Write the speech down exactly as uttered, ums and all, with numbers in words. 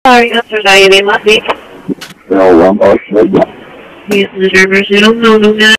Sorry, answers I A last week. No, one more. Yes, the drivers, you don't know, no,